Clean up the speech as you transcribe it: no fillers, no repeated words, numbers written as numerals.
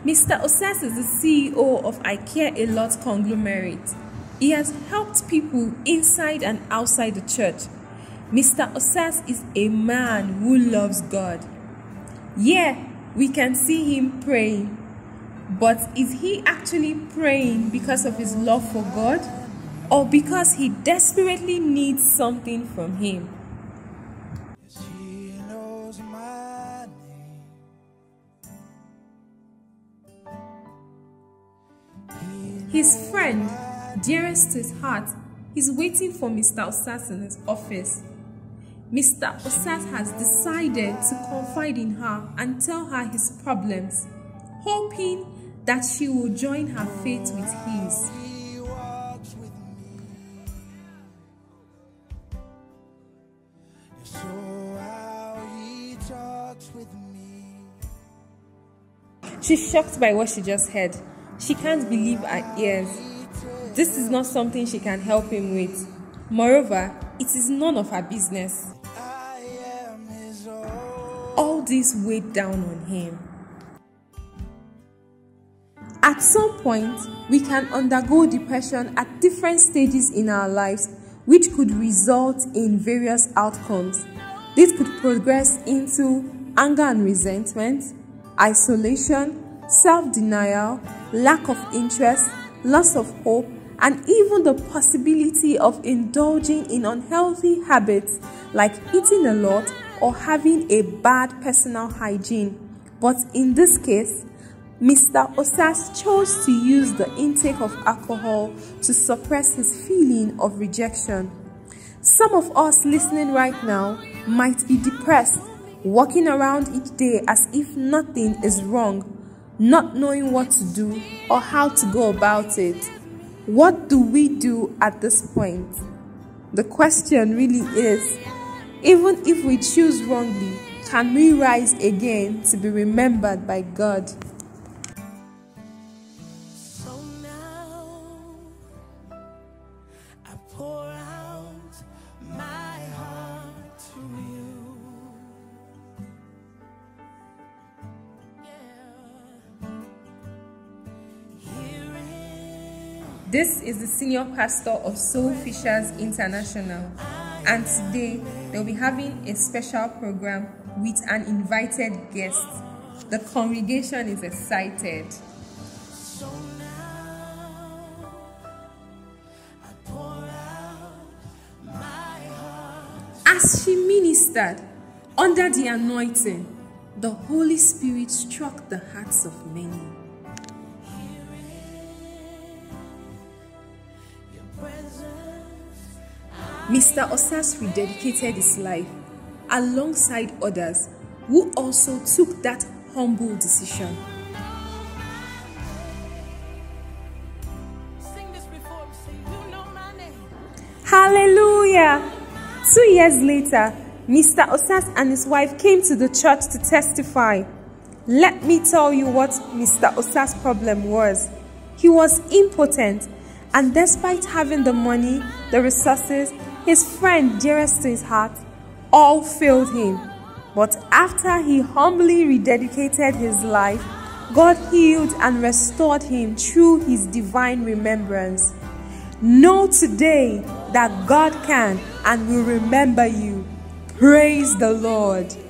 Mr. Osas is the CEO of I Care A Lot conglomerate. He has helped people inside and outside the church. Mr. Osas is a man who loves God. Yeah, we can see him praying. But is he actually praying because of his love for God, or because he desperately needs something from him? His friend, dearest to his heart, is waiting for Mr. Osas in his office. Mr. Osas has decided to confide in her and tell her his problems, hoping that she will join her faith with his. She's shocked by what she just heard. She can't believe her ears. This is not something she can help him with. Moreover, it is none of her business. All this weighed down on him. At some point, we can undergo depression at different stages in our lives, which could result in various outcomes. This could progress into anger and resentment, isolation, self-denial, lack of interest, loss of hope, and even the possibility of indulging in unhealthy habits like eating a lot or having a bad personal hygiene. But in this case, Mr. Osas chose to use the intake of alcohol to suppress his feeling of rejection. Some of us listening right now might be depressed, walking around each day as if nothing is wrong, not knowing what to do or how to go about it. What do we do at this point? The question really is, even if we choose wrongly, can we rise again to be remembered by God? So now I pour out my heart to you. This is the senior pastor of Soul Fishers International, and today they'll be having a special program with an invited guest. The congregation is excited. So now I pour out my heart. As she ministered under the anointing, the Holy Spirit struck the hearts of many. Mr. Osas rededicated his life alongside others who also took that humble decision. Sing this before we sing. You know my name. Hallelujah! 2 years later, Mr. Osas and his wife came to the church to testify. Let me tell you what Mr. Osas' problem was. He was impotent, and despite having the money, the resources, his friend dearest to his heart, all failed him. But after he humbly rededicated his life, God healed and restored him through his divine remembrance. Know today that God can and will remember you. Praise the Lord.